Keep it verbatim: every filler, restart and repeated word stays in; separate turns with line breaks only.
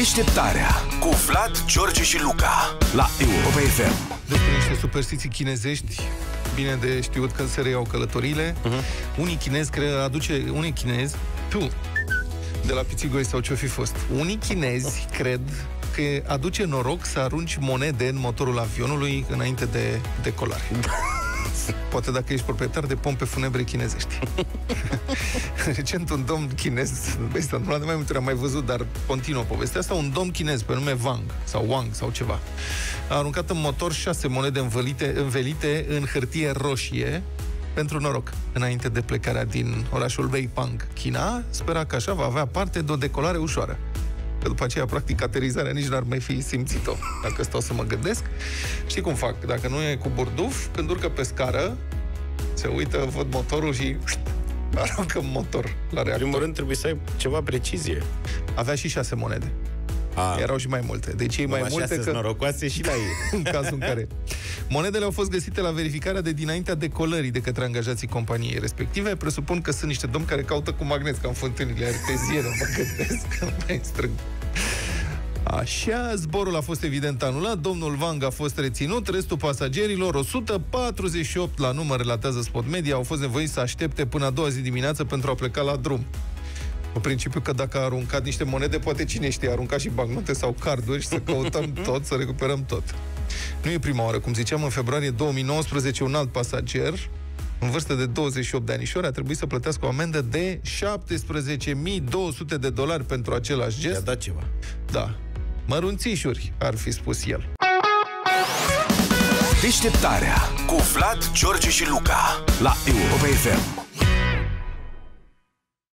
Deșteptarea cu Vlad, George și Luca la Europa F M.
Despre niște superstiții chinezești bine de știut când se reiau călătoriile. Uh-huh. Unii chinezi cred, aduce unii chinezi tu, de la Pițigoi sau ce-o fi fost. Unii chinezi cred că aduce noroc să arunci monede în motorul avionului înainte de decolare. Poate dacă ești proprietar de pompe funebre chinezești. Recent un domn chinez, s-a întâmplat de mai multe ori, am mai văzut, dar continuă povestea asta, un domn chinez pe nume Wang sau Wang sau ceva a aruncat în motor șase monede învelite, învelite în hârtie roșie pentru noroc, înainte de plecarea din orașul Weipang, China. Spera că așa va avea parte de o decolare ușoară. Că după aceea, practic, aterizarea nici n-ar mai fi simțit-o, dacă stau să mă gândesc. Știi cum fac? Dacă nu e cu burduf, când urcă pe scară, se uită, văd motorul și aruncă motor la reactor.
În primul rând trebuie să ai ceva precizie.
Avea și șase monede.
A.
Erau și mai multe. Deci ei mai multe că...
norocoase și la ei.
În cazul în care... Monedele au fost găsite la verificarea de dinaintea decolării de către angajații companiei respective. Presupun că sunt niște domni care caută cu magnet, ca în fântânile arteziene, mă gândesc, că mai strâng. Așa, zborul a fost evident anulat, domnul Wang a fost reținut, restul pasagerilor, o sută patruzeci și opt la număr, relatează Spot Media, au fost nevoiți să aștepte până a doua zi dimineață pentru a pleca la drum. În principiu că dacă a aruncat niște monede, poate cine știe, a aruncat și bancnote sau carduri și să căutăm tot, să recuperăm tot. Nu e prima oară, cum ziceam, în februarie două mii nouăsprezece, un alt pasager, în vârstă de douăzeci și opt de anișori, a trebuit să plătească o amendă de șaptesprezece mii două sute de dolari pentru același gest.
I-a dat ceva.
Da. Mărunțișuri, ar fi spus el.
Deșteptarea cu Vlad, George și Luca la Europa F M.